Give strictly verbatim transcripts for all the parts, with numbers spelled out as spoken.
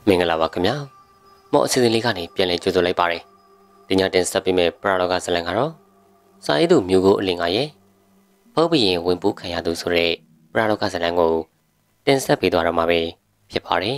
မင်္ဂလာပါခင်ဗျာမော့အစီအစဉ်လေးကနေပြန်လည်ကြိုဆိုလိုက်ပါတယ်ဒီညတင်ဆက်ပေးမယ့်ပရာလောကဇလံကတော့စာရေးသူမျိုးကိုအလင်ကရဲ့ပုပ်ဘရင်ဝင်ပူးခံရသူဆိုတဲ့ပရာလောကဇလံကိုတင်ဆက်ပေးသွားတော့မှာပဲဖြစ်ပါတယ်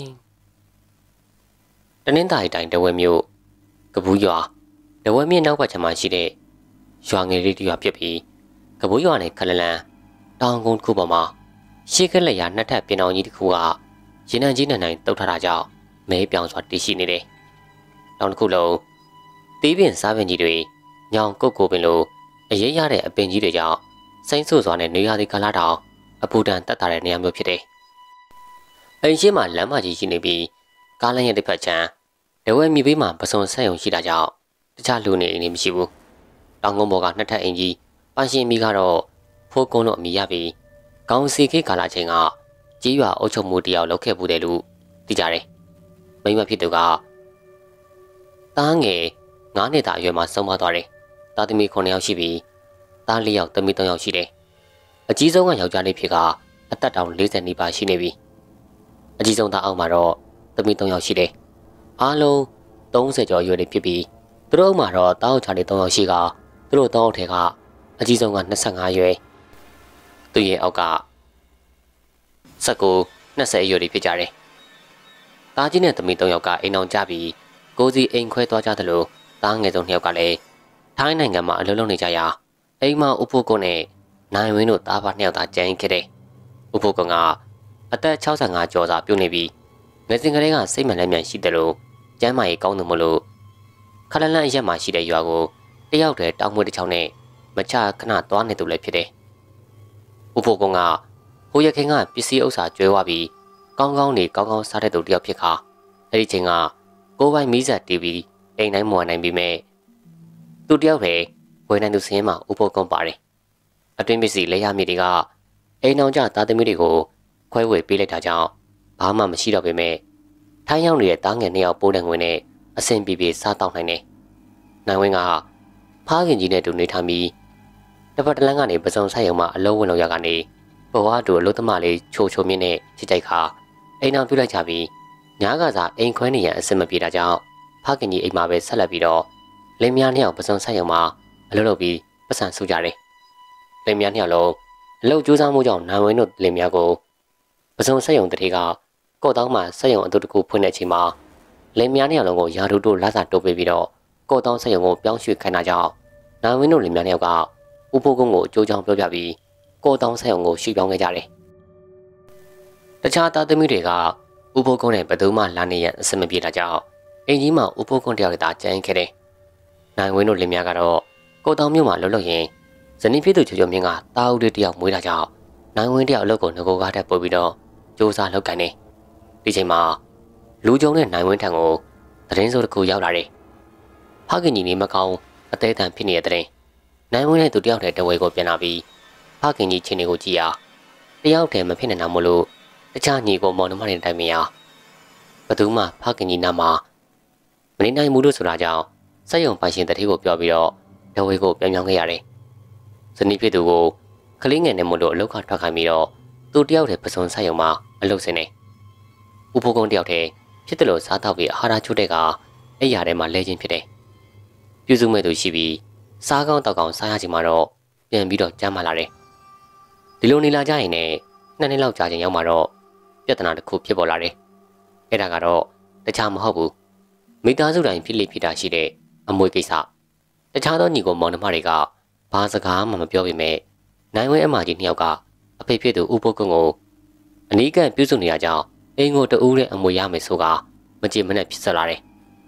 တနင်္သာရီတိုင်းတဝဲမြို့ကပူးရွာတဝဲမြစ်နောက်ဘက်ခြမ်းမှာရှိတဲ့ရွာငယ်လေးတစ်ရွာဖြစ်ပြီးကပူးရွာနဲ့ခလလန်တောင်ကုန်းတစ်ခုပေါ်မှာရှေးကလက်ရနှစ်ထပ်ပြင်အောင်ကြီးတစ်ခုကရင်းနှံကြီးနဲ့နိုင်တုတ်ထားတာကြောင့်မဲပြောင်စွာတည်ရှိနေတယ်။နောက်တစ်ခုလုံးတီးပင်စားပင်ကြီးတွေညောင်ကုတ်ကိုပင်လိုအရေးရတဲ့အပင်ကြီးတွေကြောင့်စိမ့်ဆူစွာနဲ့နေရာဒီကလာတောင်အပူဒဏ်တက်တာတဲ့နေရာမျိုးဖြစ်တယ်။အိမ်ရှိမှလမ်းမကြီးရှိနေပြီးကားလမ်းရဲ့တစ်ဖက်ခြမ်းတဝဲမြေပေးမှာပစုံဆက်ယုံရှိတာကြောင့်တခြားလူနေအိမ်တွေမရှိဘူး။တောင်ကုန်းပေါ်ကနှစ်ထပ်အိမ်ကြီးပန်းရှင်မိကတော့ဖိုးကုန်းတို့အမိရပြီးကောင်းစီခေတ်ကာလချိန်ကကြီးရွာအုပ်ချုပ်မှုတရားလုပ်ခဲ့မှုတယ်လို့သိကြတယ်။မိမဖြစ်သူကတားငယ်ငါးနှစ်သားအရွယ်မှာဆုံးမသွားတယ်။သားသမီးခုနှစ်ယောက်ရှိပြီးသားလေးယောက်သမီးသုံးယောက်ရှိတယ်။အကြီးဆုံးကယောက်ျားလေးဖြစ်ကအသက်တောင်၄၀နီးပါးရှိနေပြီ။အကြီးဆုံးသားအောက်မှာတော့သမီးသုံးယောက်ရှိတယ်။အားလုံးသုံးဆယ်ကျော်အရွယ်တွေဖြစ်ပြီးသူတို့မှာတော့တားယောက်ျားလေးသုံးယောက်ရှိကသူတို့သုံးယောက်ထဲကအကြီးဆုံးက၂၅ရွယ်သူရဲ့အောက်က၁၉ ၂၀အရွယ်တွေဖြစ်ကြတယ်။သားကြီးနဲ့သမီးသုံးယောက်ကအိမ်အောင်ကြပြီးကိုစီအိမ်ခွဲသွားကြသလိုသားငယ်ဆုံးနှစ်ယောက်ကလည်းထိုင်းနိုင်ငံမှာအလုပ်လုပ်နေကြရာအိမ်မှာဥပုပ်ကုန်းနဲ့နိုင်ဝင်းတို့သားဖနှစ်ယောက်သာကျန်ခဲ့တယ်။ဥပုပ်ကုန်းကအသက်၆၅ကျော်စာပြုတ်နေပြီးငယ်စဉ်ကလေးကစိတ်မှန်လက်မြန်ရှိတယ်လို့ကျမ်းမာရေးကောင်းတယ်မလို့ခလလန့်အရက်မှာရှိတဲ့ရွာကိုတယောက်တည်းတောင်းမွေးတစ်ချောင်းနဲ့မချခဏသွားနေသူလည်းဖြစ်တယ်။ဥပုပ်ကုန်းကဟိုရခင်ကပစ္စည်းဥစ္စာကျွဲဝပြီးကောင်းကောင်းနေကောင်းကောင်းစားတဲ့သူတယောက်ဖြစ်ခါအဲ့ဒီချိန်ကကိုပိုင်မီးစက်တီးပြီးအိမ်တိုင်းမွာနိုင်ပြီးမဲ့သူတယောက်ပဲဝယ်နိုင်သူစင်းမှာဥပုပ်ကုန်းပါတယ်အတွင်းပစ္စည်းလက်ရမြေတွေကအိမ်အောင်ကြသားသမီးတွေကိုခွဲဝေပေးလိုက်တာကြောင့်ဘာမှမရှိတော့ပေမဲ့ထိုင်းရောက်နေတဲ့တားငယ်နှစ်ယောက်ပိုးတဲ့ငွေနဲ့အဆင်ပြေပြေစားတောက်နိုင်တယ်နိုင်ဝင်းကဖားခင်ကြီးနဲ့တူနေထားပြီးတစ်ပတ်တလန်းကနေပစုံဆိုင်ရုံမှာအလုံးဝင်လောက်ရကနေဘဝတူအလုသမားလေးချိုချိုမြင့်နဲ့ချစ်ကြိုက်ခါအိမ်အောင်ပြုတ်လိုက်ကြပြီးညားကစားအိမ်ခွဲနေရန်အဆင်မပြေတာကြောင့်ဖခင်ကြီးအိမ်မှာပဲဆက်လက်ပြီးတော့လင်းမြနှစ်ယောက်ပစုံဆက်ရုံမှာအလုပ်လုပ်ပြီးပတ်စံစုကြတယ်လင်းမြနှစ်ယောက်လုံးအလုပ်ကြိုးစားမှုကြောင့်နိုင်ဝင်းတို့လင်းမြကိုပစုံဆက်ရုံတတိကကော့တောင်းမှာဆက်ရုံအတူတကူဖွင့်တဲ့အချိန်မှာလင်းမြနှစ်ယောက်လုံးကိုရာထူးတို့လာစာတိုးပေးပြီးတော့ကော့တောင်းဆက်ရုံကိုပြောင်းရွှေ့ခိုင်းတာကြောင့်နိုင်ဝင်းတို့လင်းမြနှစ်ယောက်ကဥပုပ်ကုန်းကိုအကျိုးကြောင့်ပြောပြပြီးကော့တောင်းဆက်ရုံကိုရွှေ့ပြောင်းခဲ့ကြတယ်တခြားသားသမီးတွေကဥပုပ်ကုန်းနဲ့ဘယ်သူမှလာနေရန်အဆင်မပြေတာကြောင့်အင်ကြီးမှဥပုပ်ကုန်းတယောက်တည်းသာကျန်ခဲ့တယ်။နိုင်ဝင်းတို့လင်မယားကတော့ကိုတောင်မြို့မှာလှုပ်လှုပ်ရင်ဇနီးဖြစ်သူချိုချိုမြင့်ကတာအုပ်လေးတယောက်မွေးတာကြောင့်နိုင်ဝင်းတယောက်အလုပ်ကိုငကိုကားတက်ပို့ပြီးတော့စူးစမ်းလုပ်ကိုင်နေ။ဒီချိန်မှာလူကြုံတဲ့နိုင်ဝင်းထံကိုသတင်းစိုးတစ်ခုရောက်လာတယ်။ဖခင်ကြီးနေမကောင်းအသေးအတန်ဖြစ်နေတဲ့တဲ့နိုင်ဝင်းနဲ့သူတယောက်တည်းတဝဲကိုပြန်လာပြီးဖခင်ကြီးချင်းတွေကိုကြည့်ရတယောက်တည်းမဖြစ်နိုင်တာမို့လို့တခြားညီကိုမောင်နှမတွေတိုင်မရဘသူမှဖခင်ကြီးနာမှာမနေနိုင်ဘူးလို့ဆိုတာကြောင့်စက်ရုံပိုင်ရှင်တတိကိုပြောပြီးတော့ဒဝေကိုပြန်ပြောင်းခဲ့ရတယ်။ဇနီးဖြစ်သူကိုကလေးငယ်နဲ့မို့လို့အလောက်ကထွက်ခိုင်းပြီးတော့သူတယောက်တည်းပစုံစက်ရုံမှာအလုပ်ဆင်းနေ။ဥပုပ်ကုန်းတယောက်တည်းဖြစ်တယ်လို့စားတော့ပြီးအာဟာရချို့တဲ့ကအဲ့ရထဲမှာလဲချင်းဖြစ်တယ်။ပြုစုမဲ့သူရှိပြီးစားကောင်းတောက်ကောင်းစားရခြင်းမှာတော့ပြန်ပြီးတော့ကြမ်းမာလာတယ်။ဒီလိုနေလာကြရင်လည်းနှစ်နှစ်လောက်ကြာချိန်ရောက်မှာတော့ပြဿနာတစ်ခုဖြစ်ပေါ်လာတယ်။အဲ့ဒါကတော့တခြားမဟုတ်ဘူး။မိသားစုတိုင်းဖြစ်လိဖြစ်တာရှိတဲ့အမွေကိစ္စ။တခြားသောညီကိုမောင်နှမတွေကဘာစကားမှမပြောပေမဲ့နိုင်ဝဲအမကြီးနှစ်ယောက်ကအဖေဖြစ်သူဥပုပ်ကုန်းကိုအနီးကပ်ပြုစုနေရကြောင်းအိမ်ကိုတူးတဲ့အမွေရမယ်ဆိုကမကြည်မနဲ့ဖြစ်ဆက်လာတယ်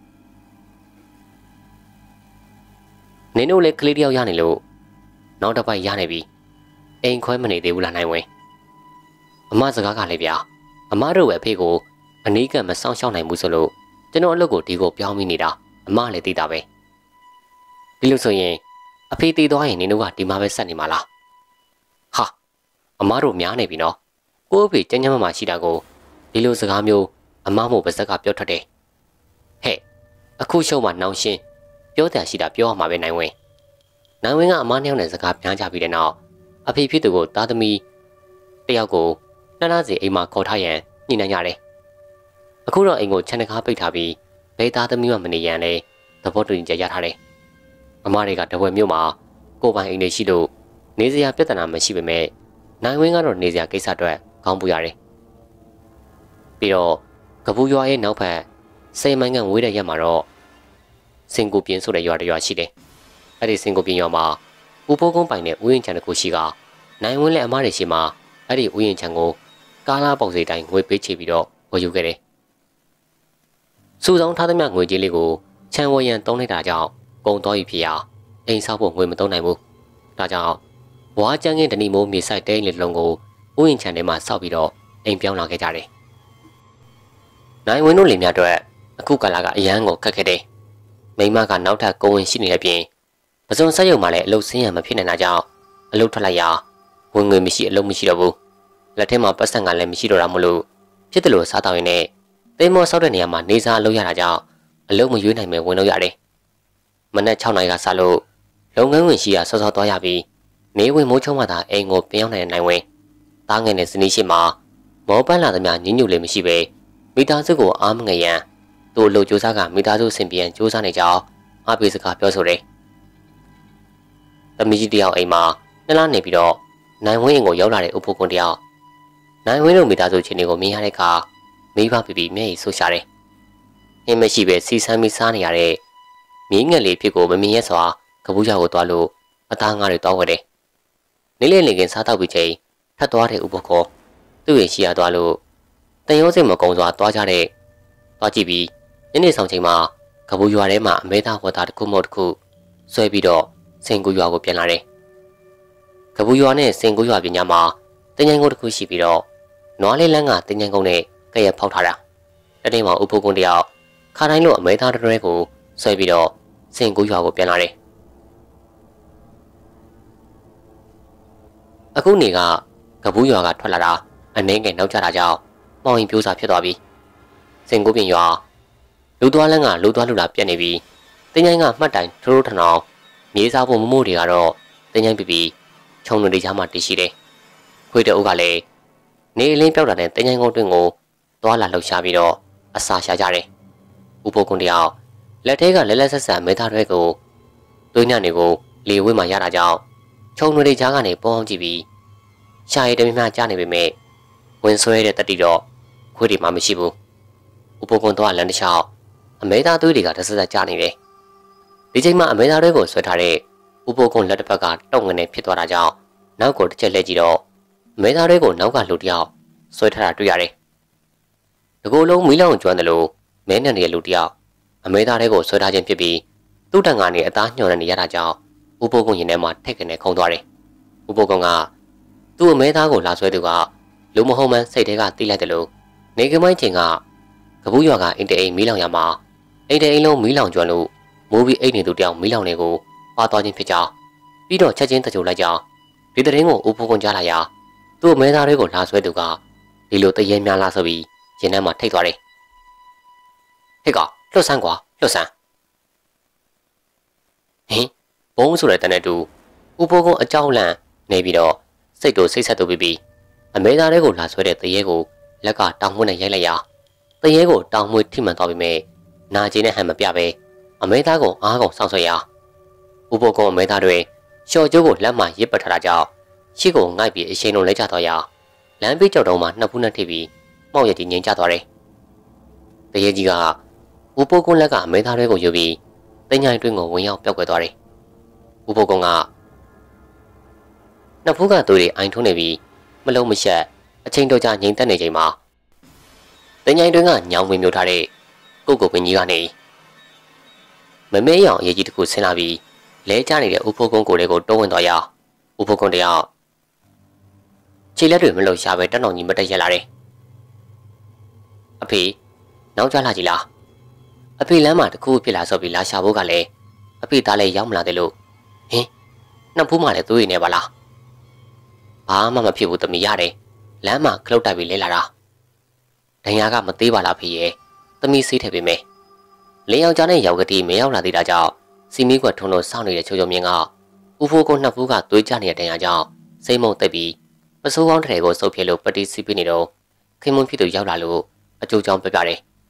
။နင်တို့လည်းကလေးတယောက်ရနေလို့နောက်တစ်ပိုက်ရနေပြီ။အိမ်ခွဲမနေသေးဘူးလားနိုင်ဝဲ။အမစကားကလည်းဗျာအမတို့ပဲဖေးကိုအနီးကပ်မဆောင်ရှောက်နိုင်ဘူးဆိုလို့ကျွန်တော်အလုပ်ကိုဒီကိုပြောင်းမိနေတာအမလည်းသိတာပဲဒီလိုဆိုရင်အဖေတည်သွားရင်နင်တို့ကဒီမှာပဲဆက်နေမှာလားဟာအမတို့များနေပြီနော်ကို့အဖေကျန်းကျန်းမာမာရှိတာကိုဒီလိုစကားမျိုးအမမို့ပါဇက်ကပြောထွက်တယ်ဟဲ့အခုရှုံးမှနှောင်ရှင်းပြောတယ်ရှိတာပြောရမှာပဲနိုင်ဝင်းနိုင်ဝင်းကအမနှစ်ယောက်နဲ့စကားပြန်ကြပြီးတဲ့နောက်အဖေဖြစ်သူကိုသားသမီးတယောက်ကိုနှနာစီအိမ်မှာခေါ်ထားရန်ညှိနှိုင်းကြတယ်အခုတော့အိမ်ကိုခြံတကားပိတ်ထားပြီးဘဲသားသမီးမှမနေရန်လဲသဘောတူညီချက်ရထားတယ်အမတွေကတဝက်မြို့မှာကိုပိုင်အိမ်တွေရှိလို့နေစရာပြဿနာမရှိပေမဲ့နိုင်ဝင်းကတော့နေစရာကိစ္စအတွက်ခေါင်းပူရတယ်ပြီးတော့ကပူရွာရဲ့နောက်ဖက်စိန်မိုင်းကဝေးတဲ့ရက်မှာတော့စင်ကိုပြင်းဆိုတဲ့ရွာတစ်ရွာရှိတယ်အဲ့ဒီစင်ကိုပြင်းရွာမှာဦးပိုးကုန်းပိုင်တဲ့ဥယျာဉ်ခြံတစ်ခုရှိကနိုင်ဝင်းလည်းအမတွေရှိမှာအဲ့ဒီဥယျာဉ်ခြံကိုကားလားပေါက်စီတိုင်းငွေပေးချေပြီးတော့ဝယ်ယူခဲ့တယ်စူဆောင်းထားသမျှငွေကြေးလေးကိုခြံဝယ်ရန်တုံးလိုက်တာကြောင့်ကုန်တော်ပြီဖြစ်ရာအိမ်ဆောက်ဖို့ငွေမသုံးနိုင်ဘူးဒါကြောင့်ဝါကျန်းကင်းတဏီမိုးမြေဆိုင်တဲလေးလုံးကိုဥယျာဉ်ခြံထဲမှာစောက်ပြီးတော့အိမ်ပြောင်းလာခဲ့ကြတယ်နိုင်ဝင်းတို့လင်များအတွက်အခုကာလကအရန်ကိုခက်ခဲတယ်မိမကနောက်ထပ်ကိုဝင်ရှိနေတဲ့အပြင်ပစုံဆက်ရုံမှာလည်းအလုပ်ဆင်းရမဖြစ်နိုင်တာကြောင့်အလုပ်ထွက်လိုက်ရာဝင်ငွေမရှိအလုပ်မရှိတော့ဘူးလက်ထဲမှာပတ်စံကလည်းမရှိတော့တာမို့လို့ဖြစ်တယ်လို့စားတောင်းရင်လည်းသိမ်းမောဆောက်တဲ့နေရာမှာနေစားလုပ်ရတာကြောင့်အလုပ်မရွေးနိုင်ပဲဝင်လို့ရတယ်မနက်၆နာရီကစလို့လုပ်ငန်းဝင်ရှိရာစောစောသွားရပြီးနေဝင်မိုးချုံမှသာအိမ်ကိုပြောင်းနိုင်နိုင်ဝင်တားငယ်တဲ့ဇနီးရှိမှာမောပန်းလာသမျှညညူလေးမရှိပဲမိသားစုကိုအားမငယ်ရန်သူ့အလုပ်ကြိုးစားကမိသားစုဆင်ပြေကြိုးစားနေကြအောင်အားပေးစကားပြောဆိုတယ်သမီးကြီးတယောက်အိမ်မှာနှစ်လနေပြီးတော့နိုင်ဝင်းအိမ်ကိုရောက်လာတဲ့ဥပုပ်ကွန်တယောက်နိုင်ဝင်းတို့မိသားစုချင်းတွေကိုမြင်ရတဲ့အခါမိဘပြပြမျက်ရည်ဆိုးရှာတယ်။အင်းမရှိပဲစီဆမ်းပြီးစားနေရတဲ့မြင်းငယ်လေးဖြစ်ကိုမမြင်ရစွာကပူးကြောက်ကိုသွားလို့အသားငါးတွေတောင်းခဲ့တယ်။နေလေးနေကင်စားတော့ပြီးချိန်ထပ်သွားတဲ့ဥပုပ်ကွန်သူ့ရဲ့ရှိရသွားလို့တန်ရုံးစိတ်မကုံစွာသွားကြတဲ့သွားကြည့်ပြီးညနေဆောင်ချိန်မှာကပူးရွာထဲမှာအမဲသားဝတ်သားတစ်ခုမို့တစ်ခုဆွဲပြီးတော့စင်ကူရွာကိုပြန်လာတယ်။ကပူးရွာနဲ့စင်ကူရွာပြင်ညာမှာတင်ញိုင်ကုန်းတစ်ခုရှိပြီးတော့နွားလေးလန်းကတင်ញိုင်ကုန်းနဲ့ကရက်ဖောက်ထားတာတနေ့မှာဥပုပ်ကွန်တယောက်ခါတိုင်းလို့အမဲသားတွဲကိုဆွဲပြီးတော့စင်ကူရွာကိုပြန်လာတယ်။အခုနေကကပူးရွာကထွက်လာတာအနှင်းငယ်နောက်ကျတာကြောင့်မောင်ရင်ပြိုးစာဖြစ်သွားပြီ။စင်ကူပြင်ရွာလူသွားလန်းကလူသွားလူလာပြက်နေပြီးတင်ញိုင်ကမှတ်တိုင်ထိုးထိုးထနောင်မြေစားဖို့မမို့တွေကတော့တင်ញိုင်ပြပြခြုံတွေကြားမှာတည်ရှိတယ်။ခွေးတဲ့အုပ်ကလည်းနေအလင်းပြောက်တာနဲ့တင်ញိုင်ကုန်းတွင်ကိုသွားလာလှုပ်ရှားပြီးတော့အစာရှာကြတယ်။ဥပုပ်ကွန်တယောက်လက်ထဲကလဲလဲဆက်ဆက်မဲသားတွေကိုသွေးညံ့တွေကိုလေဝဲမှရတာကြောင့်ခြုံတွေကြားကနေပေါအောင်ကြည့်ပြီးရှာရည်တမင်မှကြားနေပေမဲ့ဝင်ဆွဲတဲ့တက်တီတော့ခွေးတွေမှမရှိဘူး။ဥပုပ်ကွန်တော့လမ်းတစ်လျှောက်အမဲသားသွေးတွေကတဆက်ဆက်ကြားနေတယ်။ဒီချိန်မှာအမဲသားတွေကိုဆွဲထားတဲ့ဥပုပ်ကွန်လက်တစ်ဖက်ကတုံငနေဖြစ်သွားတာကြောင့်နောက်ကိုတစ်ချက်လှည့်ကြည့်တော့အမဲသားတွေကိုနောက်ကလူတယောက်ဆွဲထားတာတွေ့ရတယ်။တကူလုံးမီးလောင်ကျွမ်းတယ်လို့မဲနဲ့နေတဲ့လူတယောက်အမဲသားတွေကိုဆွဲထားခြင်းဖြစ်ပြီးသူ့တန်ကနေအသားညှော်နေရတာကြောင့်ဥပုပ်ကွန်ရင်ထဲမှာထက်ကနေခုန်သွားတယ်။ဥပုပ်ကွန်ကသူ့အမဲသားကိုလာဆွဲသူကလူမဟုတ်မှန်းစိတ်ထဲကတီးလိုက်တယ်လို့နေကမိုင်းချိန်ကကပူးရွာကအိမ်တအိမ်မီးလောင်ရမှာအိမ်တအိမ်လုံးမီးလောင်ကျွမ်းလို့မိုးပြီးအိမ်နေသူတယောက်မီးလောင်နေကိုပါသွားခြင်းဖြစ်ကြောင်းပြီးတော့ချက်ချင်းတကြိုလိုက်ကြောင်းဒီတရင်ကိုဥပုပ်ကွန်ကြားလာရာသူ့အမဲသားတွေကိုလာဆွဲသူကဒီလိုတရေများလာဆိုပြီးရင်ထဲမှာထိတ်သွားတယ်။ဟဲ့ကလွတ်ဆန်းကွာလွတ်ဆန်းဟင်ဘုံဆိုတဲ့တနဲ့တူဥပုပ်ကွန်အကြောင်းလန့်နေပြီးတော့စိတ်တို့စိတ်ဆက်သူပြီးပြီးအမဲသားတွေကိုလာဆွဲတဲ့တရေကိုလက်ကတောင်မွေးနဲ့ရိုက်လိုက်ရာတရေကိုတောင်မွေးထိမှန်သွားပြီးမြဲနာကျင်နဲ့ဟန်မပြပဲအမဲသားကိုအားကုန်ဆောင်းဆွဲရာဥပုပ်ကွန်အမဲသားတွေရှော့ကျိုးကိုလက်မှရစ်ပတ်ထားတာကြောင့်ရှေ့ကိုငိုက်ပြီးအရှိန်လုံးလဲကျသွားရာလမ်းပေးကြောက်တုံးမှာနှစ်ဖူးနဲ့ထိပ်ပြီးမောက်ရည်ကြီးငိမ့်ကျသွားတယ်။တရေကြီးကဥပုပ်ကွန်လက်ကအမဲသားတွေကိုယူပြီးတင်ញိုင်တွင်းကိုဝင်ရောက်ပျောက်ကွယ်သွားတယ်။ဥပုပ်ကွန်ကနှစ်ဖူးကသူတွေအိုင်ထုံးနေပြီးမလုံးမရှက်အချိန်တော်ကြာငိမ့်တက်နေချိန်မှာတင်ញိုင်တွင်းကညောင်ဝင်မြုပ်ထားတဲ့ကိုကိုပင်ကြီးကနေမမဲရောင်အရေးကြီးတစ်ခုဆင်းလာပြီးလဲကျနေတဲ့ဥပုပ်ကွန်ကိုယ်လေးကိုတိုးဝင်သွားရာဥပုပ်ကွန်တယောက်ခြေလက်တွေမလှုပ်ရှားပဲတက်တောင်ကြီးမတက်ရက်လာတယ်။အဖေနောက်ကျလာကြည်လား။အဖေလမ်းမှာတခုဖြစ်လာဆိုပြီးလာရှာဖို့ကလည်းအဖေသားလည်းရောက်မလာတယ်လို့ဟင်နှစ်ဖူးမှလည်းသွေးနေပါလား။ဘာမှမဖြစ်ဘူးတမီရတယ်။လမ်းမှာခလုတ်တိုက်ပြီးလဲလာတာ။ဒဏ်ရာကမသေးပါလားဖေရဲ့။တမီဆေးထည့်ပေးမယ်။လင်းယောက်ျားနဲ့ရောက်ကတိမရောက်လာသေးတာကြောင့်စီမီကွက်ထုံလို့စောင့်နေတဲ့ချိုချိုမြင်းကဥဖိုးကိုနှစ်ဖူးကသွေးကျနေတဲ့ဒဏ်ရာကြောင့်စိတ်မုံတက်ပြီးပစိုးကောင်းတဲ့ကိုစုပ်ပြလို့ပတိစီးပြီးနေတော့ခင်မွန်းဖြစ်သူရောက်လာလို့အကျိုးကြောင့်ပြပြတယ်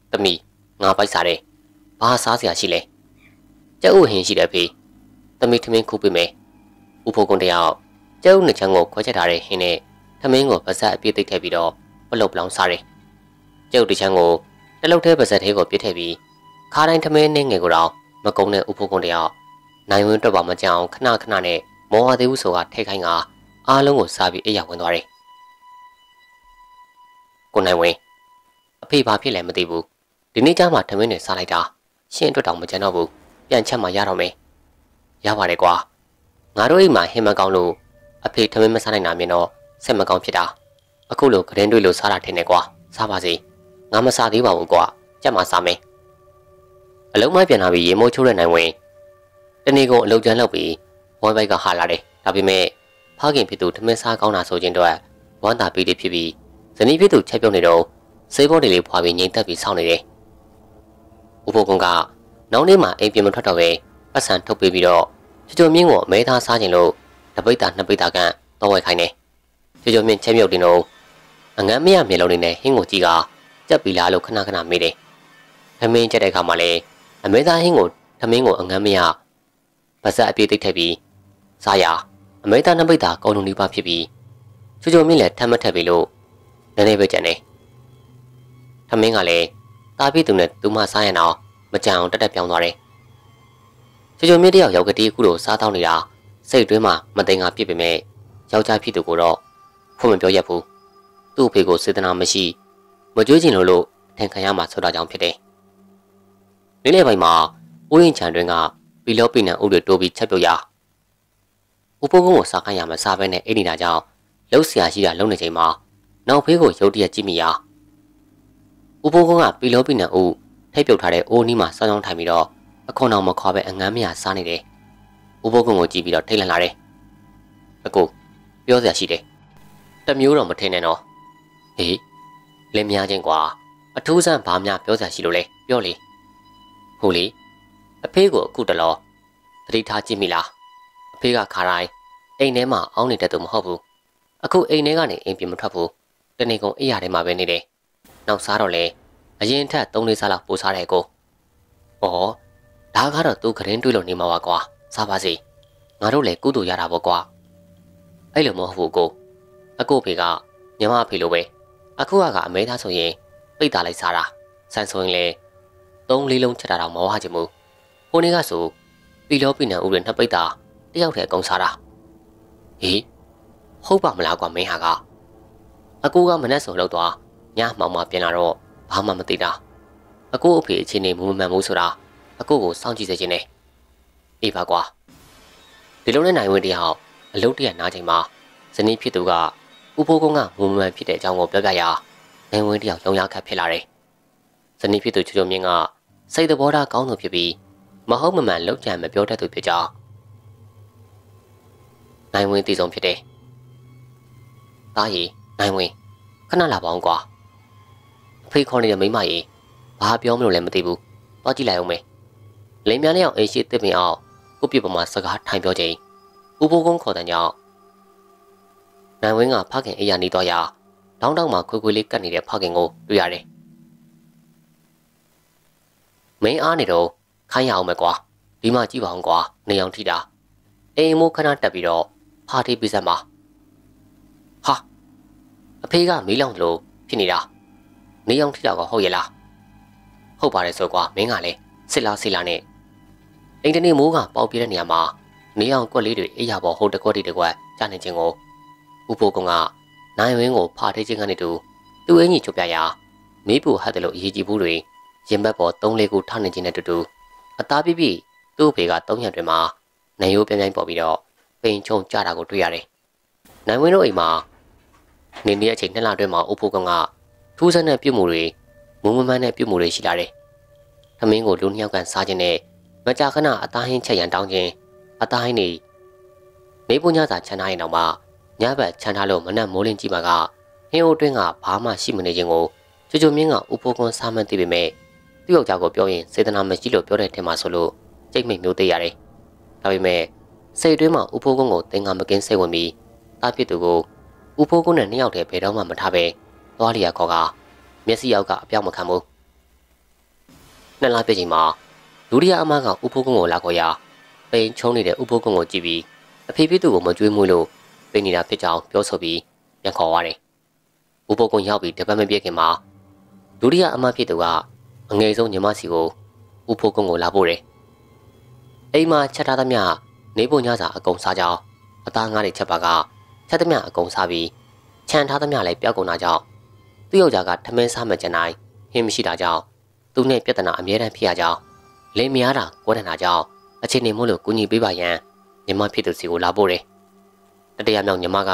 သမီးငါပိုက်စားတယ်ဘာစားစရာရှိလဲကျုပ်ဟင်ရှိတယ်ဖေသမီးထမင်းခုပေးမယ်ဦးဖိုးကုန်းတယောက်ကျုပ်နှစ်ချမ်းကိုခွဲချက်ထားတဲ့ဟင်းနဲ့ထမင်းကိုပါဇက်အပြည့်သိပ်ထည့်ပြီးတော့ပလုတ်ပလောင်စားတယ်ကျုပ်တစ်ချမ်းကိုတလုတ်သေးပါဇက်သေးကိုပြစ်ထည့်ပြီးခါတိုင်းထမင်းနဲ့ငယ်ကိုတော့မကုန်းတဲ့ဦးဖိုးကုန်းတယောက်နိုင်ဝင်းတော့ပါမကြောင်ခဏခဏနဲ့မော်ဝသေးဦးဆိုကထိတ်ခိုင်းကအားလုံးကိုစားပြီးအိပ်ရဝင်သွားတယ်ကိုနိုင်ဝင်းအဖေဘာဖြစ်လဲမသိဘူးဒီနေ့ကျမှထမင်းနဲ့စားလိုက်တာရှင်းအတွက်တောင်မကြံတော့ဘူးပြန်ချက်မှရတော့မယ်ရပါတယ်ကွာငါတို့အိမ်မှာဟင်းမကောင်းလို့အဖေထမင်းမစားနိုင်တာမြင်တော့ဆက်မကောင်းဖြစ်တာအခုလိုကရင်တွေ့လို့စားတာထင်တယ်ကွာစားပါစေငါမစားသေးပါဘူးကွာကြက်မှစားမယ်အလုံးမပြန်လာပြီးရေမိုးချိုးတဲ့နိုင်ဝင်တနေ့ကုန်အလုပ်ကျန်းလုပ်ပြီးဝိုင်းဘိုက်ကဟာလာတယ်ဒါပေမဲ့ဖခင်ဖြစ်သူထမင်းစားကောင်းတာဆိုခြင်းတော့ဝမ်းသာပေးတယ်ဖြစ်ပြီးဇနီးဖြစ်သူချက်ပြုတ်နေတော့စေးဘောတွေလေးဖွာပြီးငိမ့်သက်ပြီးစောင့်နေတယ်ဦးဖိုးကုန်းကနောက်နေ့မှအိမ်ပြင်မထွက်တော့ပဲပတ်စံထုတ်ပေးပြီးတော့ချွတ်ချွတ်မြင့်ကိုအမဲသားစားခြင်းလို့တပိတ်တာနှစ်ပိတ်တာကန်တော့ဝဲခိုင်းတယ်ချွတ်ချွတ်မြင့်ချက်မြုပ်တင်တော့အငမ်းမရမျက်လုံးတွေနဲ့ဟင်းကိုကြည့်ကကြက်ပီလာလို့ခဏခဏမေးတယ်ထမင်းချက်တဲ့အခါမှာလည်းအမဲသားဟင်းကိုထမင်းကိုအငမ်းမရပါဇက်အပြည့်သိပ်ထည့်ပြီးစားရအမဲသားနှစ်ပိတ်တာကောင်းလုံးလေးပါဖြစ်ပြီးချွတ်ချွတ်မြင့်လည်းထမ်းမထက်ပြီလို့နည်းနည်းပဲကြံတယ်ထမင်းကလည်းတားပြည့်သူနဲ့သူမစားရအောင်မကြံအောင်တက်တက်ပြောင်းသွားတယ်ချွတ်ချွတ်မြင့်တယောက်ရောက်ကတိအခုလိုစားတောင်းနေတာစိတ်အတွင်းမှာမသိငါပြစ်ပေမဲ့ယောက်ျားဖြစ်သူကိုတော့ဖွင့်မပြောရဘူးသူ့အဖေကိုစေတနာမရှိမကြွေးချင်လို့လို့ထင်ခံရမှာဆိုတာကြောင့်ဖြစ်တယ်နေ့လယ်ပိုင်းမှာဦးရင်ချန်တွင်ကပီလောပီနံဥတွေတိုးပြီးချက်ပြုတ်ရဦးဖိုးကုန်းကိုစားခိုင်းရမစားဘဲနဲ့အိတ်နေတာကြောင့်လှုပ်ဆရာရှိတာလုံနေချိန်မှာနောက်ဖေးကိုရုတ်တရက်ကြည့်မိရဦးဖိုးကုန်းကပီလောပီနံဥထိပ်ပြုတ်ထားတဲ့အိုးနီးမှာစောင်းစောင်းထိုင်ပြီးတော့အခွန်အောင်မခွာပဲအငမ်းမရစားနေတယ်ဦးဖိုးကုန်းကိုကြည့်ပြီးတော့ထိတ်လန့်လာတယ်အကိုပြောစရာရှိတယ်တမျိုးတော့မထင်နဲ့နော်ဟေးလင်းများချင်းကွာအထူးဆန်းဘာများပြောစရာရှိလို့လဲပြောလေဟုတ်လေအဖေကိုအခုတလောသတိထားကြည့်မိလားအဖေကခါတိုင်းအိမ်ထဲမှာအောင်းနေတဲ့သူမဟုတ်ဘူးအခုအိမ်ထဲကနေအိမ်ပြင်မထွက်ဘူးတနေ့ကုန်အိမ်ရထဲမှာပဲနေတယ်နောက်စားတော့လေအရင်ထက်သုံးလေးစားလောက်ပိုစားတယ်ကိုဩဒါကတော့သူခရင်တွေးလို့နေမှာပါကွာစားပါစေငါတို့လည်းကုသိုလ်ရတာပေါ့ကွာအဲ့လိုမဟုတ်ဘူးကိုအကိုဖေကညီမအဖေလိုပဲအခုကအမဲသားဆိုရင်ပိတ်တာလိုက်စားတာဆန်ဆိုရင်လေသုံးလေးလုံးချက်တာတော့မဝါချင်ဘူးဟိုနေ့ကဆိုပီလောပီနံဥတွေနှစ်ပိတ်တာတယောက်တည်းအကုန်စားတာဟေးဟုတ်ပါမလားကွာမင်းဟာကအကိုကမနဲ့ဆိုလောက်သွားညမှောင်မှပြန်လာတော့ဘာမှမသိတာအကိုအဖေအချင်းနေမူမမှန်ဘူးဆိုတာအကိုကိုစောင့်ကြည့်စေခြင်းနဲ့အေးပါကွာဒီလိုနဲ့နိုင်ဝင်တယောက်အလုပ်တရနားချိန်မှာဇနီးဖြစ်သူကဦးဖိုးကုန်းကမူမမှန်ဖြစ်တဲ့အကြောင်းကိုပြောပြရာနိုင်ဝင်တယောက်လုံရခတ်ဖြစ်လာတယ်ဇနီးဖြစ်သူချွတ်ချွတ်မြင့်ကစိတ်သဘောထားကောင်းသူဖြစ်ပြီးမဟုတ်မမှန်လောက်ကြံမပြောတတ်သူဖြစ်ကြောင်းနိုင်ဝင်တည်ဆုံးဖြစ်တယ်ဒါရီနိုင်ဝင်ခဏလာပါအောင်ကွာအဖေခေါ်နေတဲ့မိမကြီးဘာပြောမလို့လဲမသိဘူးတော့ကြည့်လိုက်အောင်မယ်လိမ်များနဲ့အောင်အိမ်ရှိတစ်ပင်အောင်ကိုပြပမာစကားထိုင်ပြောချိန်ဦးဖိုးကုန်းခေါ်တဲ့ကြောင့်နိုင်ဝင်းကဖခင်အိယာနေတော့ရာတောင်းတောင်းမှာခွေခွေလေးကတ်နေတဲ့ဖခင်ကိုတွေ့ရတယ်မင်းအားနေတော့ခိုင်းရအောင်မယ်ကွာဒီမှာကြည့်ပါအောင်ကွာနေအောင်ထိတာအိမ်မိုးခဏတက်ပြီးတော့ဖားသေးပြစမ်းပါဟာအဖေကမီးလောင်လို့ဖြစ်နေတာနေအောင်ထိတာကဟုတ်ရဲ့လားဟုတ်ပါတယ်ဆိုကွာမင်းကလည်းစစ်လားစစ်လားနဲ့အိမ်တနေ့မိုးကပေါက်ပြတဲ့နေရာမှာနေအောင်ကွက်လေးတွေအေးရပေါ်ဟုတ်တကွက်တီတကွက်ကြားနေခြင်းကိုဥပိုးကုန်းကနိုင်ဝင်းကိုဖားသေးခြင်းကနေတူသူ့အင်ကြီးချုပ်ပြရာမီးပူဟတ်တယ်လို့အရေးကြီးဘူးတွေရင်ဘတ်ပေါ်သုံးလေးခုထောက်နေခြင်းနဲ့တူတူအသားပြပြသူ့အဖေကသုံးရက်တွင်မှာနိုင်ရိုးပြင်းပြင်းပေါ်ပြီးတော့ပိန်ချုံကြတာကိုတွေ့ရတယ်နိုင်ဝင်းတို့အိမ်မှာနေနေတဲ့အချိန်နှစ်လအတွင်းမှာဥပိုးကုန်းကထူးဆန်းတဲ့ပြုတ်မှုတွေမုံမမှန်းတဲ့ပြုတ်မှုတွေရှိလာတယ်။သမင်းကိုလူနှစ်ယောက်ကန်စားခြင်းနဲ့မကြာခဏအသားဟင်းချက်ရန်တောင်းခြင်းအသားဟင်းနေနေပညာသာချန်ထားရင်တော့မှညဘက်ချန်ထားလို့မနက်မိုးလင်းကြည့်မှာကဟင်းအိုးတွင်းကဘာမှရှိမနေခြင်းကိုချွတ်ချွတ်မြင့်ကဥပိုးကုန်းစားမှန်းသိပေမဲ့သူ့ယောက်ျားကိုပြောရင်စေတနာမရှိလို့ပြောတဲ့ထင်မှာဆိုလို့ကြိတ်မိတ်မျိုးသိရတယ်။ဒါပေမဲ့စိတ်အတွင်းမှာဥပိုးကုန်းကိုတင်ငါမကင်းစိတ်ဝင်ပြီးတားဖြစ်သူကိုဥပိုးကုန်းနဲ့နှစ်ယောက်တည်းဘယ်တော့မှမထားပဲသွားလျာခေါ်ကမျက်စိယောက်ကအပြောင်းမခံဘူးနှစ်လပြည့်ချိန်မှာဒုတိယအမကဦးဖိုးကုန်းကိုလာခေါ်ရာပိန်ချုံနေတဲ့ဦးဖိုးကုန်းကိုကြည့်ပြီးအဖေဖြစ်သူကိုမကြွေးမွေးလို့ပိန်နေတာဖြစ်ကြောင်းပြောဆိုပြီးပြန်ခေါ်သွားတယ်။ဦးဖိုးကုန်းရောက်ပြီးတပတ်မပြည့်ခင်မှာဒုတိယအမဖြစ်သူကအငယ်ဆုံးညီမစီကိုဦးဖိုးကုန်းကိုလာပို့တယ်။အိမ်မှာချက်ထားသမျှနေပုံညစာအကုန်စားကြောင်းအသားငါးတွေချက်ပါကချက်သမျှအကုန်စားပြီးခြံထားသမျှလည်းပျောက်ကုန်တာကြောင့်သူ့ယောက်ျားကထမင်းစားမကြနိုင်ဟင်းမရှိတာကြောင့်သူနဲ့ပြဿနာအမြဲတမ်းဖြစ်ရကြောင်းလင်းမရတာကွဲထန်တာကြောင့်အချိန်နေမို့လို့ကူညီပေးပါရန်ညီမဖြစ်သူစီကိုလာပို့တယ်။တတရားမြောက်ညီမက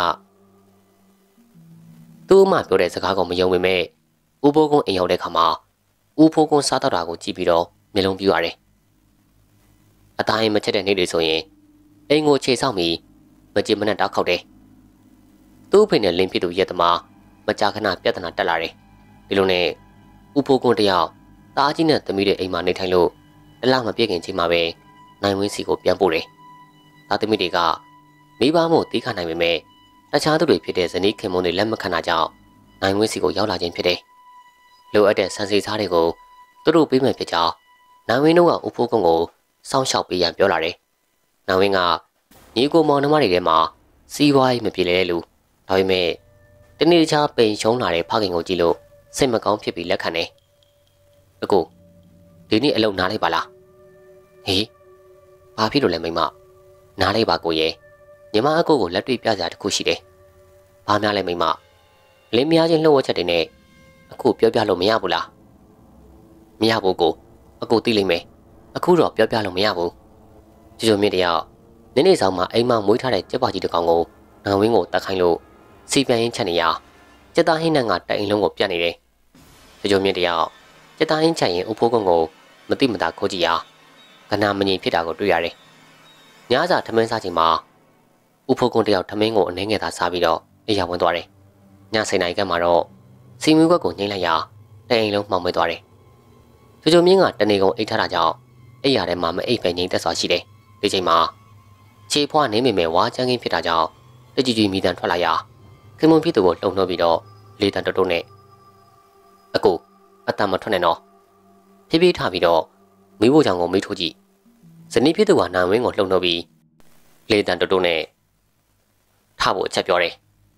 သူ့အမပြောတဲ့စကားကိုမယုံပေမဲ့ဦးဖိုးကုန်းအိမ်ရောက်တဲ့ခါမှာဦးဖိုးကုန်းစားတော့တာကိုကြည့်ပြီးတော့မျက်လုံးပြူရတယ်။အတိုင်းမချက်တဲ့နေ့တွေဆိုရင်အိမ်ကိုခြေဆောက်ပြီးမကြင်မနဲ့တောက်ခောက်တယ်။သူ့ဖေနဲ့လင်းဖြစ်သူရက်သမားမကြာခဏပြဿနာတက်လာတယ်။ဒီလိုနဲ့ဦးဖိုးကုန်းတယောက်တားကြီးနဲ့သမီးတဲ့အိမ်မှာနေထိုင်လို့တလမပြည့်ခင်ချိန်မှာပဲနိုင်ဝင်းစီကိုပြန်ပို့တယ်။သားသမီးတွေကမိဘမို့တီးခနိုင်ပေမဲ့တခြားသူတွေဖြစ်တဲ့ဇနီးခင်မုန်းတွေလက်မခံတာကြောင့်နိုင်ဝင်းစီကိုရောက်လာခြင်းဖြစ်တယ်။လိုအပ်တဲ့ဆန်စီစားတွေကိုသူတို့ပေးမယ်ဖြစ်ကြောင်းနိုင်ဝင်းတို့ကဦးဖိုးကုန်းကိုစောင့်ရှောက်ပေးရန်ပြောလာတယ်။နိုင်ဝင်းကညီကိုမောင်နှမတွေထဲမှာစီးပွားရေးမပြေလဲလို့ဒါပေမဲ့တနေ့တခြားပိန်ရှုံးလာတဲ့ဖခင်ကိုကြည့်လို့စိတ်မကောင်းဖြစ်ပြီးလက်ခံတယ်။အကိုဒီနေ့အလုပ်နားလိုက်ပါလား။ဟေးဘာဖြစ်လို့လဲမိမနားလိုက်ပါကိုရဲ့ညီမအကိုကိုလက်တွေ့ပြစရာတခုရှိတယ်။ဘာများလဲမိမလင်းမရချင်းလှုပ်ဝက်ချက်တွေနဲ့အခုပြောပြလို့မရဘူးလား။မရဘူးကိုအကိုသိလိမ့်မယ်။အခုတော့ပြောပြလို့မရဘူး။ကြိုကြိုမြင့်တယောက်နင်းနေဆောင်မှာအိမ်မမွေးထားတဲ့ကြက်ပါကြီးတစ်ကောင်ကိုနောင်ဝင်းကိုတက်ခိုင်းလို့စီပြန်ရင်းချက်နေရကြက်သားဟင်းနဲ့ကတိုင်အိမ်လုံးကိုပြတ်နေတယ်။ကြိုကြိုမြင့်တယောက်ကြက်သားဟင်းချက်ရင်ဦးဖိုးကုန်းကိုမတိမတာခိုးကြည့်ရကနာမငြိမ်ဖြစ်တာကိုတွေ့ရတယ်။ညစာထမင်းစားချိန်မှာဦးဖိုးကုန်းတယောက်ထမင်းကိုအနှဲငယ်သာစားပြီးတော့အိယာဝင်သွားတယ်။ညစိန်နိုင်ကမှာတော့စီမီခွက်ကိုညှိလိုက်ရာတိုင်အိမ်လုံးမှောင်မဲသွားတယ်။ကြိုကြိုမြင့်ကတနေကုန်အိတ်ထားတာကြောင့်အိယာထဲမှာမအိပ်ပဲငြိမ်သက်စွာရှိတယ်။ဒီချိန်မှာခြေဖွားနေမိမယ်ဝါချမ်းကင်းဖြစ်တာကြောင့်တကြည်ကြည်မိတန်ထွက်လာရာခင်မွန်ဖြစ်သူကိုလှုံ့နှောပြီးတော့လေတန်တုတ်တုတ်နဲ့အကိုအတမထွက်နဲ့နော်ဖြည်းဖြည်းထားပြီးတော့မိဖို့ကြောင့်ကိုမိထိုးကြည့်ဇနီးဖြစ်သူကနန်ဝင်းကိုလှုံ့နှောပြီးလေတန်တုတ်တုတ်နဲ့ထားဖို့အချက်ပြောတယ်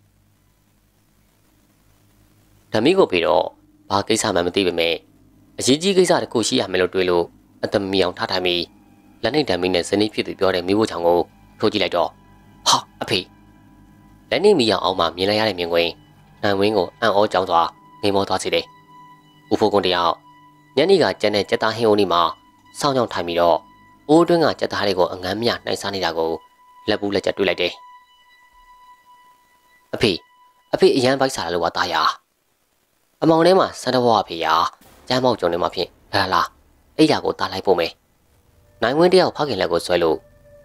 ဓမီကိုပြီးတော့ဘာကိစ္စမှမသိပေမဲ့အရေးကြီးကိစ္စတစ်ခုရှိရမယ်လို့တွေးလို့အတမီအောင်ထားထိုင်ပြီးလက်နှိပ်ဓမီနဲ့ဇနီးဖြစ်သူပြောတဲ့မိဖို့ကြောင့်ကိုထိုးကြည့်လိုက်တော့ဟာအဖေလက်နှိပ်မီအောင်အောင်မှမြင်လိုက်ရတဲ့မြင်ကွင်းနိုင်ဝင်းကိုအံ့ဩကြောင်းစွာငိမ်မောသွားစေတယ်။ဦးဖိုးကုန်းတယောက်ညနေကကျန်တဲ့ကြက်သားဟင်းအိုးနီမှာစောင်းကြောင်ထိုင်ပြီးတော့အိုးအတွင်းကကြက်သားတွေကိုအငမ်းမြနှိုက်စားနေတာကိုလက်ပူးလက်ချက်တွေ့လိုက်တယ်။အဖေအဖေအရန်ပိုက်စားလို့ပါသားရအမောင်ထဲမှာစံတဘွားဖေရကျမ်းမောက်ကြုံနေမှာဖြင့်ဒါလားအဲ့ရကိုတားလိုက်ဖို့မယ်နိုင်ဝင်းတယောက်ဖခင်လက်ကိုဆွဲလို့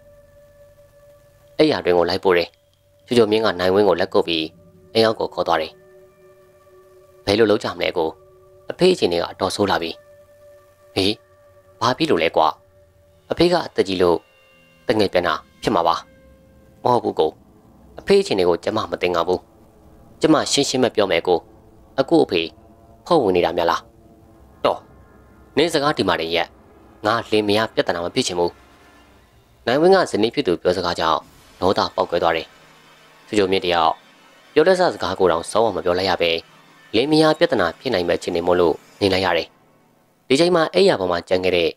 အဲ့ရတွင်ကိုလိုက်ပို့တယ်ချိုချိုမြင်းကနိုင်ဝင်းကိုလက်ကုပ်ပြီးအိမ်အောင်ကိုခေါ်သွားတယ်ဘယ်လိုလုပ်ကြမလဲကိုအဖေအချင်းတွေကအတော်ဆိုးလာပြီဟေးဘာဖြစ်လို့လဲကွာအဖေကအသက်ကြီးလို့တငယ်ပြန်တာဖြစ်မှာပါမဟုတ်ဘူးကိုအဖေအချင်းတွေကိုကျမမတင်ငါဘူးကျမရှင်းရှင်းပဲပြောမယ်ကိုအကိုအဖေဖုတ်ဝင်နေတာများလားတော့နေစကားဒီမှာတည်းရက်ငါလင်မယားပြဿနာမဖြစ်ချင်ဘူးနိုင်ဝင်းကဇနီးဖြစ်သူပြောစကားကြောင့်ဒေါသပေါက်ကွဲသွားတယ်ချိုချိုမြင့်တယောက်ပြောတဲ့စကားကိုတောင်စောအောင်မပြောလိုက်ရပဲလင်မယားပြဿနာဖြစ်နိုင်မဲ့ခြင်းနေမို့လို့နေလိုက်ရတယ်ဒီချိန်မှာအဲ့ရပေါ်မှာကြံခဲ့တဲ့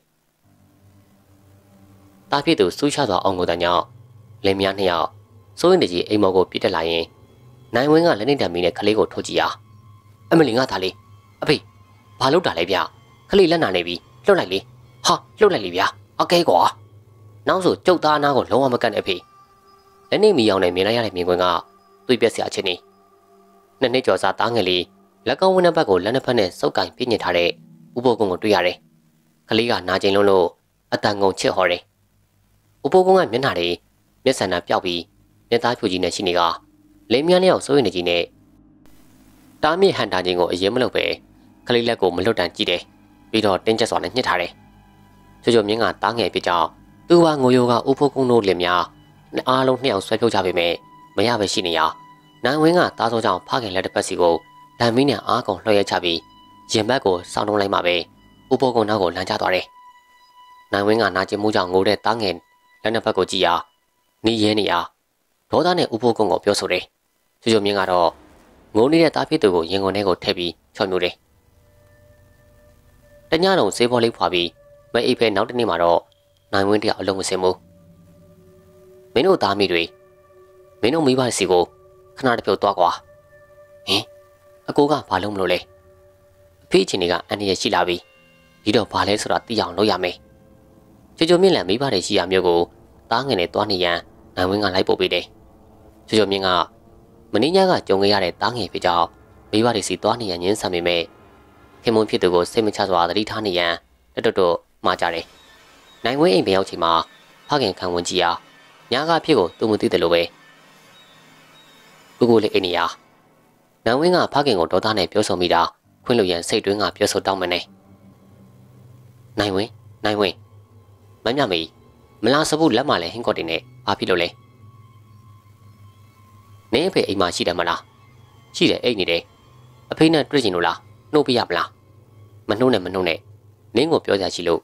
တာဖြစ်သူစူးချသွားအောင်ကိုတန်းကြောင့်လင်မယားနှစ်ယောက်စိုးရင်တကြီးအိမ်မော်ကိုပြစ်တက်လာရင်နိုင်ဝင်းကလက်နှိပ်တံမီနဲ့ခလေးကိုထိုးကြည့်ရအမလီငါသားလေးအဖေဘာလုပ်တာလဲဗျခလေးလက်နာနေပြီလှုပ်လိုက်လေဟာလှုပ်လိုက်လေဗျအကဲကွာနောက်ဆိုကျုပ်သားနာကိုလုံးဝမကန့်တဲ့အဖေလက်နှိပ်မီအောင်နဲ့မြင်လိုက်ရတဲ့မြင်ကွင်းကသွေးပြက်စရာချင်းနေနှစ်နှစ်ကျော်စားတားငယ်လေးလက်ကောင်းဝင်းနှက်ဘက်ကိုလက်နှစ်ဖက်နဲ့စုပ်ကင်ပြင်းညစ်ထားတဲ့ဥပုပ်ကုန်းကိုတွေ့ရတယ်ခလေးကနာကျင်လုံးလို့အတန်ကုန်ချစ်ဟော်တယ်ဥပုပ်ကုန်းကမျက်နှာတွေမျက်စံနာပျောက်ပြီးမျက်သားဖြူကြီးနဲ့ရှိနေကလိမ်မြန်းလေးအောင်စိုးရင်နေကြီးနဲ့တားမြင့်ဟန်တာချင်းကိုအရင်မလုပ်ပဲခလေးလက်ကိုမလွတ်တန်ကြည့်တယ်ပြီးတော့တင်းကျပ်စွာနဲ့ညှစ်ထားတယ်ချိုချိုမြင်းကတားငယ်ပြကြောင်သူကငိုရိုးကဥပုပ်ကုန်းတို့လင်များအားလုံးနှစ်ယောက်ဆွဲဖြုတ်ကြပေမဲ့မရပဲရှိနေရနိုင်ဝင်းကတားစောကြောင့်ဖခင်လက်တစ်ဖက်စီကိုဓာမီနဲ့အားကုန်လှည့်ရချပြီးရင်ဘက်ကိုစောင်းတုံးလိုက်မှပဲဦးပိုးကုန်းနောက်ကိုလမ်းကျသွားတယ်။နိုင်ဝင်းကနာကျင်မှုကြောင့်ငိုတဲ့တားငယ်လက်နှစ်ဖက်ကိုကြည့်ရာနီးရဲနေရာဒေါသနဲ့ဦးပိုးကုန်းကိုပြောဆိုတယ်။ချိုချိုမြင့်ကတော့ငိုနေတဲ့တားဖြစ်သူကိုရင်ကုန်ထဲကိုထည့်ပြီးချော်မြူတယ်။တညလုံးစေးဘောလေးဖွာပြီးမအိပ်ဖဲနောက်တနေ့မှာတော့နိုင်ဝင်းတယောက်အလုံးမစင်ဘူး။မင်းတို့သားမိတွေမင်းတို့မိဘစီကိုခဏတစ်ဖြုတ်သွားကွာ။ဟင်အကိုကဘာလုပ်မလို့လဲ။အဖေအချင်းတွေကအန်ဒီရရှိလာပြီ။ဒီတော့ဘာလဲဆိုတာသိအောင်လုပ်ရမယ်။ချိုချိုမြင့်လည်းမိဘတွေရှိရမျိုးကိုတားငယ်နဲ့တွားနေရန်နိုင်ဝင်းကလိုက်ပို့ပေးတယ်။ချိုချိုမြင့်ကမင်းညကကြုံခဲ့ရတဲ့တားငယ်ဖြစ်ကြောင်းမိဘတွေစီတွားနေရန်ညင်းဆန်ပေမဲ့ခင်မွန်းဖြစ်သူကိုစိတ်မချစွာသတိထားနေရန်တတော်တော်မှားကြတယ်။နိုင်ဝင်းအိမ်ပြန်ရောက်ချိန်မှာဖခင်ခံဝန်ကြီးအားညာကဖြစ်ကိုသူမသိတယ်လို့ပဲကိုကိုလေးအိမ်နေရနိုင်ဝင်းကဖခင်ကိုဒေါသနဲ့ပြောဆိုမိတာခွင့်လို့ရန်စိတ်တွင်းကပြောဆိုတောင်းမနေနိုင်ဝင်းနိုင်ဝင်းမမြမေမလားစပုတ်လက်မလဲဟင်းကော့တင်နဲ့ဘာဖြစ်လို့လဲနင်းအဖေအိမ်မှာရှိတယ်မလားရှိတယ်အိမ်နေတယ်အဖေနဲ့တွေ့ချင်လို့လားနှုတ်ပြရမလားမနှုတ်နဲ့မနှုတ်နဲ့နင်းကိုပြောကြရှိလို့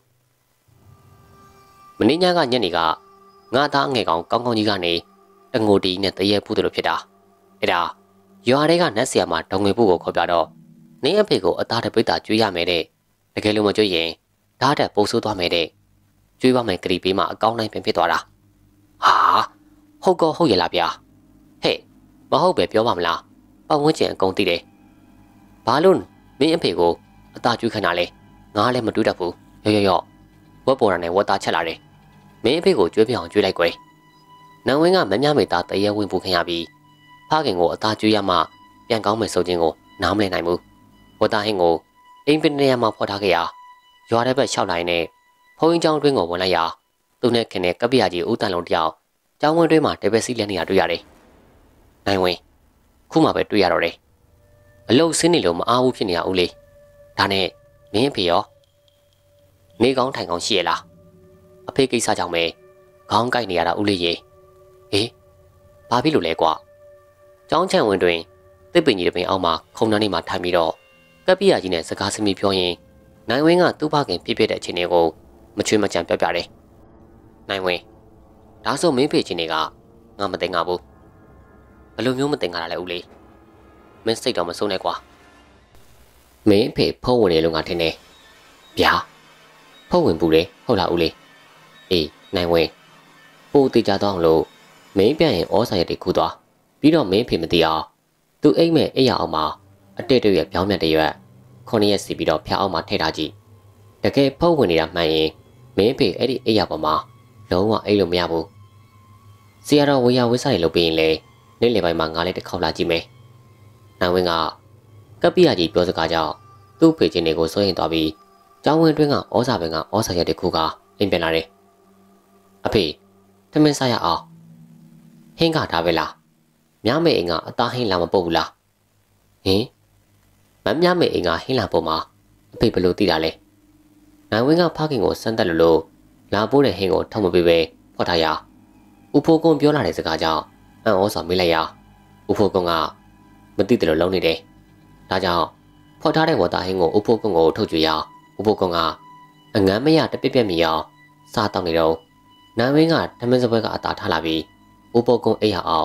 မင်းညကညနေကငါသားငယ်ကောင်ကောင်းကောင်းကြီးကနေတငိုတီနဲ့တရေပူတယ်လို့ဖြစ်တာအဲ့ဒါရွာတွေကနတ်ဆရာမဒေါငွေပုကိုခေါ်ပြတော့နင်းအဖေကိုအသားတပိတ်တာကျွေးရမယ်တဲ့တကယ်လို့မကျွေးရင်ဓာတ်တက်ပိုးဆိုးသွားမယ်တဲ့ကျွေးပါမယ်ကလေးပေးမှအကောင်းတိုင်းပင်ဖြစ်သွားတာဟာဟုတ်ကောဟုတ်ရလားဗျာဟဲ့မဟုတ်ပဲပြောပါမလားပတ်ဝန်းကျင်အကုန်သိတယ်ဘာလို့မင်းအဖေကိုအသားကျွေးခဏလဲငါလည်းမတွေးတတ်ဘူးရော့ရော့ရော့ဝက်ပေါ်ရနဲ့ဝက်သားချက်လာတယ်မင်းအဖေကိုကျွေးပြအောင်ကျွေးလိုက်ကွယ်နန်ဝင်းကမမြမေသားတရေဝင်ပူခင်ရပြီးဖခင်ကိုအသားကျွေးရမှပြန်ကောင်းမယ်ဆိုခြင်းကိုနားမလည်နိုင်ဘူးဝက်သားဟင်းကိုအိမ်ပင်နေရာမှာဖော်ထားခဲ့ရာရွာတဲ့ဘက်လျှောက်လာရင်လည်းဖုန်းကြောင်းတွင်းကိုဝင်လိုက်ရာသူနဲ့ခင်တဲ့ကပ္ပိယကြီးဦးတန်လုံးတယောက်ကျောင်းဝင်းတွင်းမှာတပည့်စီးလဲနေတာတွေ့ရတယ်နိုင်ဝင်းခုမှပဲတွေ့ရတော့တယ်အလုတ်ဆင်းနေလို့မအားဘူးဖြစ်နေရဦးလေးဒါနဲ့မင်းအဖေရောနေကောင်းထိုင်ကောင်းရှိရလားအဖေကိစ္စကြောင့်ပဲခေါင်းကိုက်နေရတာဦးလေးရေဟေးဘာဖြစ်လို့လဲကွာကျောင်းချန်ဝင်တွင်တစ်ပင်ကြီးတစ်ပင်အောက်မှာခုံနှန်းနေမှာထိုင်ပြီးတော့ကပ္ပိယကြီးနဲ့စကားစမြည်ပြောရင်နိုင်ဝင်းကသူ့ဖခင်ဖြစ်ဖြစ်တဲ့အခြေအနေကိုမချွေးမချံပြောပြတယ်နိုင်ဝင်းဒါဆိုမင်းဖေချင်းတွေကငါမသိငါဘူးဘယ်လိုမျိုးမသိငါတာလဲဦးလေးမင်းစိတ်တော့မဆုံးနဲ့ကွာမင်းဖေဖုံးဝင်တယ်လို့ငါထင်တယ်ဗျာဖုံးဝင်ပူတယ်ဟုတ်လားဦးလေးအေးနိုင်ဝင်းပို့တေချာတော့အောင်လို့မင်းပြန်ရင်ဩစာရက်တွေခူးသွားပြီးတော့မင်းဖေမသိအောင်သူအိမ်မဲ့အိမ်ရအောင်မှာအတက်တွေရပြောင်းမြတ်တွေရွက်ခုနှစ်ရက်စီပြီးတော့ဖျားအောင်မှာထည့်ထားကြည့်တကယ်ဖုံးဝင်နေတာမှန်ရင်မင်းဖေအဲ့ဒီအိမ်ရပေါ်မှာလုံးဝအိမ်လို့မရဘူးဆရာတော်ဝေယဝိစာတွေလုပ်ပြီးရင်လေနေ့လယ်ပိုင်းမှာငါလည်းတစ်ခေါက်လာကြည့်မယ်နိုင်ဝင်းကကပ္ပိယကြီးပြောစကားကြောင့်သူ့ဖေချင်းတွေကိုစိုးရင်သွားပြီးကျောင်းဝင်းတွင်းကဩစာပင်ကဩစာရက်တစ်ခုကအိမ်ပြန်လာတယ်အဖေထမင်းစားရအောင်ဟင်းကထားပဲလားမြမေအိမ်ကအသားဟင်းလာမပုတ်ဘူးလားဟင်မမြမေအိမ်ကဟင်းလာပုတ်မှာအဖေဘယ်လိုသိတာလဲနိုင်ဝင်းကဖခင်ကိုစမ်းတက်လို့လို့လာပိုးတဲ့ဟင်းကိုထောက်မပေးပဲဖော်ထားရဦးဖိုးကုန်းပြောလာတဲ့စကားကြောင့်အံ့ဩစွာမေးလိုက်ရဦးဖိုးကုန်းကမသိတယ်လို့လုံးနေတယ်ဒါကြောင့်ဖော်ထားတဲ့ဝတ်သားဟင်းကိုဦးဖိုးကုန်းကိုထုတ်ကြွေရဦးဖိုးကုန်းကအငမ်းမရတပြက်ပြက်မြည်အောင်စားတောင်းနေတော့နိုင်ဝင်းကဓမင်းစပွဲကအသာထားလာပြီးဦးဖိုးကုန်းအိတ်ရအောင်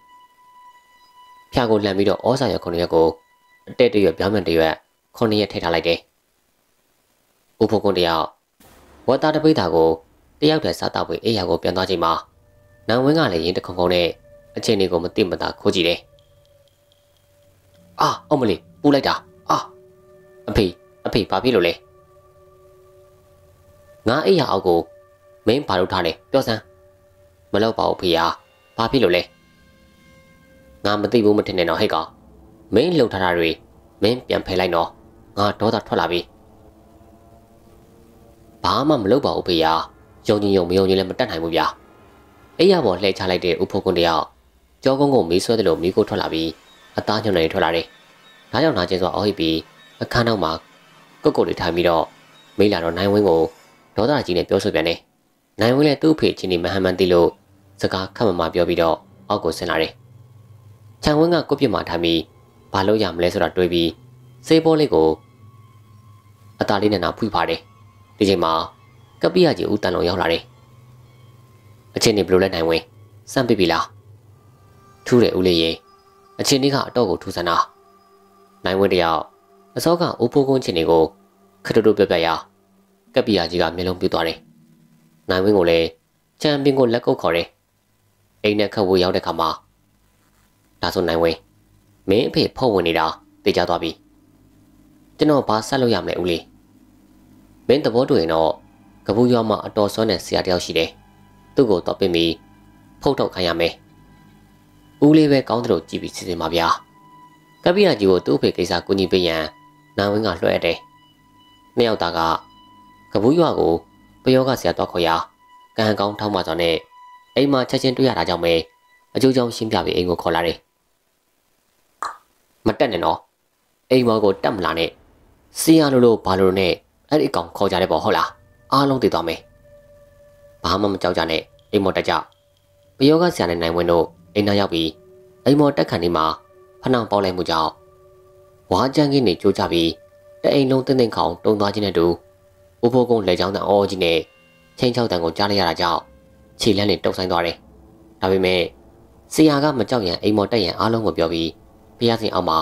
ဖြာကိုလှန်ပြီးတော့ဩစာရခုနှစ်ရက်ကိုအတက်တရွက်ပြောင်းပြန်တရွက်ခုနှစ်ရက်ထည့်ထားလိုက်တယ်ဦးဖိုးကုန်းတယောက်ဝတ်သားတပိတ်တာကိုတယောက်တည်းစားတော့ပြီးအိတ်ရကိုပြန်သွားချိန်မှာနိုင်ဝင်းကလည်းရင်တခုံခုံနဲ့အချိန်လေးကိုမသိမသာခိုးကြည့်တယ်အာအမလေးပူလိုက်တာအာအဖေအဖေဘာဖြစ်လို့လဲငါအိတ်ရအောက်ကိုမင်းဘာလုပ်ထားလဲပြောစမ်းမလောက်ပါဘူးဖေယာဘာဖြစ်လို့လဲငါမသိဘူးမထင်နဲ့တော့ဟဲ့ကောင်မင်းလှုပ်ထားတာတွေမင်းပြန်ဖယ်လိုက်တော့ငါဒေါသထွက်လာပြီဘာမှမလုပ်ပါဘူးဖေယာယုံကြည်ယုံမယုံကြည်လည်းမတတ်နိုင်ဘူးဗျာအိယာပေါ်လှည့်ချလိုက်တဲ့ဥဖိုးကွန်းတယောက်ကြောကုန်းကိုမီးဆွဲတယ်လို့မီးကိုထွက်လာပြီးအသားညွန့်နေထွက်လာတယ်ဒါကြောင့်နာကျင်စွာအော်ဟစ်ပြီးအခန်းနောက်မှာကုတ်ကုတ်လေးထိုင်ပြီးတော့မိလာတော့နိုင်ဝင်းကိုဒေါသကြီးနဲ့ပြောဆိုပြန်တယ်နိုင်ဝင်းလည်းသူ့အဖေချင်းနေမဟန်မှန်သိလို့စကားခက်မမပြောပြီးတော့အောက်ကိုဆင်းလာတယ်ချန်ဝင်းကကိုပြစ်မှထိုင်ပြီးဘာလို့ရမလဲဆိုတာတွေးပြီးစေးဘောလေးကိုအသားလေးနဲ့နာဖွေပါတယ်ဒီချိန်မှာကပိယကြီးဦးတန်လုံးရောက်လာတယ်အချင်းနေဘလို့လဲနိုင်ဝင်စမ်းပြပြီလားထူးတယ်ဦးလေးရေအချင်းကြီးကအတော့ကိုထူဆန်တာနိုင်ဝင်တယောက်အစောကဦးဖိုးကုန်းချင်းတွေကိုခက်တူတူပြပြရကပိယကြီးကမျက်လုံးပြူသွားတယ်နိုင်ဝင်ကိုလည်းချန်ပီယံကိုလက်ကုပ်ခေါ်တယ်အိမ်နဲ့ခက်ဝေးရောက်တဲ့ခါမှာဒါဆိုနိုင်ဝင်မင်းအဖေဖုံဝင်နေတာသိကြသွားပြီကျွန်တော်ဘာဆက်လို့ရမလဲဦးလေးမင်းသဘောတူရင်တော့ကပူးရွာမှာအတော်ဆွမ်းတဲ့ဆရာတယောက်ရှိတယ်သူ့ကိုတော့ပြင်ပြီးဖုတ်ထုတ်ခိုင်းရမယ်ဦးလေးပဲကောင်းတယ်လို့ကြည်ပြီးစီစဉ်ပါဗျာကပိယကြီးကိုသူ့အဖေကိစ္စကူညီပေးရန်နိုင်ဝင်းကလွှဲအပ်တယ်နှစ်ယောက်သားကကပူးရွာကိုပယောကဆရာတော့ခေါ်ရကံကောင်းထောက်မှကြောင့်နဲ့အိမ်မှာချက်ချင်းတွေ့ရတာကြောင့်ပဲအကျိုးကြောင့်ရှင်းပြပြီးအိမ်ကိုခေါ်လာတယ်မတက်နဲ့နော်အိမ်မော်ကိုတက်မလာနဲ့စီရလိုလိုဘာလိုနဲ့အဲ့ဒီအကောင်ခေါ်ကြတယ်ပေါ့ဟုတ်လားအားလုံးသိသွားမယ်ဘာမှမကြောက်ကြနဲ့အိမ်မော်တက်ကြပယောကဆရာနဲ့နိုင်ဝင်းတို့အိမ်နာရောက်ပြီးအိမ်မော်တက်ခန့်ဒီမှာဖနှောင်ပေါက်လိုက်မှုကြောင့်ဝါကြမ်းကြီးနေကြိုးကြပြီးတအိမ်လုံးတင်းတင်းခေါင်တုံသွားခြင်းနဲ့တူဦးဖိုးကုန်းလက်ချောင်းတန်အော်ကြီးနဲ့ချင်းချောက်တန်ကိုကြားလိုက်ရတာကြောင့်ခြေလန်းနဲ့တုပ်ဆိုင်သွားတယ်ဒါပေမဲ့ဆရာကမကြောက်ရန်အိမ်မော်တက်ရန်အားလုံးကိုပြောပြီးဖျားစင်အောင်မှာ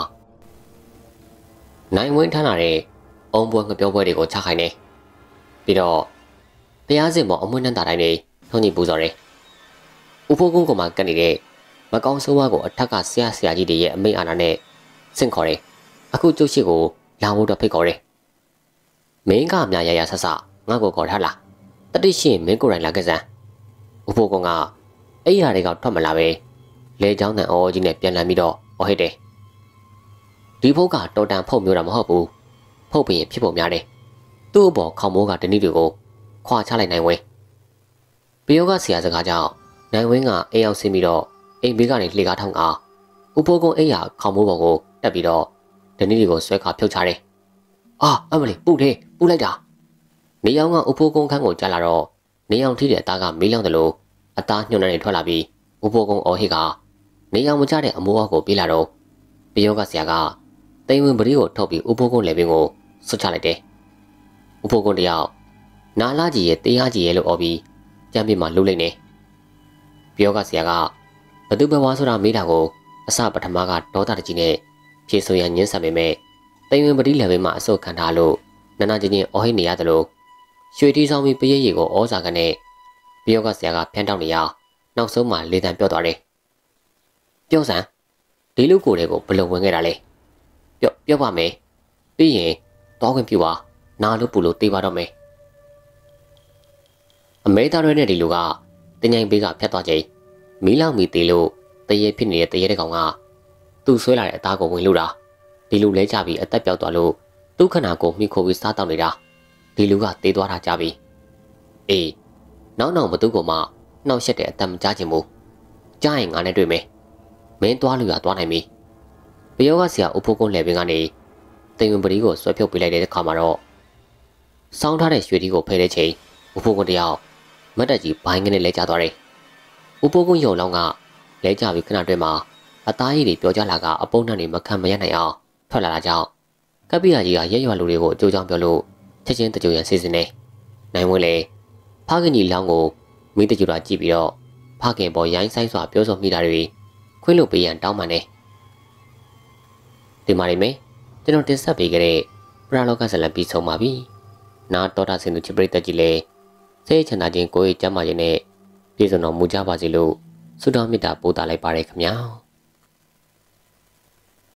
နိုင်ဝင်းထမ်းလာတဲ့အုံပွဲငပြောပွဲတွေကိုချခိုင်းနေပြီးတော့ဖျားစင်ပေါ်အမွှေးနှံတာတိုင်းတွေထုံးကြီးပူဇော်တယ်ဦးဖိုးကုန်းကမှကတ်နေတဲ့မကောင်းဆိုးဝါးကိုအထက်ကဆရာဆရာကြီးတွေရဲ့အမိန့်အာဏာနဲ့ဆင့်ခေါ်တယ်အခုကျုပ်ရှိကိုလာဖို့တော့ဖိတ်ခေါ်တယ်မင်းကအများရရဆဆငါ့ကိုခေါ်ထားလားတတိရှိရင်မင်းကိုယ်တိုင်လာခဲ့စမ်းဦးဖိုးကုန်းကအဲ့ရတွေကထွက်မလာပဲလေချောင်းတန်အော်ကြီးနဲ့ပြန်လည်ပြီးတော့အော်ဟစ်တယ်ဒီဖုတ်ကတော်တန်ဖုတ်မျိုးတာမဟုတ်ဘူးဖုတ်ပြီးဖြစ်ပုံများတယ်သူ့အပေါ်ခေါမိုးကတနည်းတွေကိုခွာချလိုက်နိုင်ဝင်ပယောကဆရာစကားကြောင့်နိုင်ဝင်းကအိမ်ရောက်ဆင်းပြီးတော့အိမ်ဘေးကနေလှေကားထောင်းကဦးဖိုးကုန်းအိမ်ရခေါမိုးပေါ်ကိုတက်ပြီးတော့တနည်းတွေကိုဆွဲခါဖြုတ်ချတယ်အာအမလီပူတယ်ပူလိုက်တာနေအောင်ကဦးဖိုးကုန်းခန်းကိုကြားလာတော့နေအောင်ထိတဲ့အသားကမီးလောင်တယ်လို့အသားညှို့နေထွက်လာပြီးဦးဖိုးကုန်းအော်ဟစ်ကနေအောင်မကြတဲ့အမိုးအောက်ကိုပြေးလာတော့ပယောကဆရာကတိမ်ဝင်ပရိကိုထုတ်ပြီးဦးဖိုးကုန်းလေပင်ကိုဆွတ်ချလိုက်တယ်ဦးဖိုးကုန်းတယောက်နာလာကြီးရဲ့တရားကြီးရဲ့လို့အော်ပြီးကြမ်းပြမှာလှုပ်လိုက်နေပယောကဆရာကဘသူပဲဝါဆိုတာမေးတာကိုအစပထမကဒေါသတကြီးနဲ့ဖြေဆိုရန်ညှင်းဆန်ပေမဲ့တိမ်ဝင်ပရိလေပင်မှာအဆုတ်ခံထားလို့နနာချင်းချင်းအော်ဟစ်နေရတယ်လို့ရွှေတီဆောင်ပြီးပရိရီကိုဩဇာကနဲ့ပယောကဆရာကဖျန်းတောက်နေရနောက်ဆုံးမှလေတံပြော့သွားတယ်ပြောစမ်းဒီလူကိုယ်တွေကိုဘလို့ဝင်ခဲ့တာလဲပြော့ပြော့ပါမယ်ပြီးရင်တောင်းခွင့်ပြပါနာလို့ပူလို့တေးပါတော့မယ်အမေသားတွေနဲ့ဒီလူကတင်ញိုင်ဘေးကဖြတ်သွားချိန်မီးလောင်မီတေးလို့တရေဖြစ်နေတဲ့တရေတဲ့ကောင်ကသူ့ဆွဲလာတဲ့အသားကိုဝင်လို့တာဒီလူလဲကြပြီးအသက်ပြောက်သွားလို့သူ့ခနာကိုမိခိုပြီးစားတောက်နေတာဒီလူကတေးသွားတာကြပြီအေးနောက်နောက်ဘသူကမှနှောက်ရက်တဲ့အသက်မကြားချင်ဘူးကြားရင်ငါနဲ့တွေ့မယ်မင်းသွားလို့ရသွားနိုင်ပြီပယောကဆရာဦးဖိုးကုန်းလေပင်ကနေတင်ဝင်ပရီကိုဆွဲဖြုတ်ပေးလိုက်တဲ့အခါမှာတော့စောင်းထားတဲ့ရွှေတီကိုဖယ်တဲ့ချိန်ဦးဖိုးကုန်းတယောက်မတ်တက်ကြီးဘိုင်းကနေလဲကျသွားတယ်ဦးဖိုးကုန်းရုံလောင်းကလဲကျပြီးခဏတွင်မှာအသားရည်တွေပြောကြလာကအပုံနဲ့မခံမရနိုင်အောင်ထွက်လာတာကြောင့်ကပိယာကြီးကရဲရွာလူတွေကိုအကျိုးကြောင့်ပြောလို့ချက်ချင်းတကြိုရန်စီစဉ်နေနိုင်ဝင်လေဖခင်ကြီးလောင်းကိုမိတကြူတာကြည့်ပြီးတော့ဖခင်ပေါ်ရိုင်းဆိုင်စွာပြောဆိုမိတာတွေခွင့်လို့ပေးရန်တောင်းပန်တယ်ဒီမှာနေမယ်ကျွန်တော်တင်ဆက်ပေးခဲ့တဲ့ပရာလောကဇလံပြီးဆုံးပါပြီနာတော်တာစင်သူချစ်ပရိသတ်ကြီးလည်းစိတ်ချမ်းသာခြင်းကိုယ်ရဲ့ကျမ်းမာခြင်းနဲ့ပြည့်စုံတော်မူကြပါစေလို့ဆုတောင်းမေတ္တာပို့သလိုက်ပါရခင်ဗျာ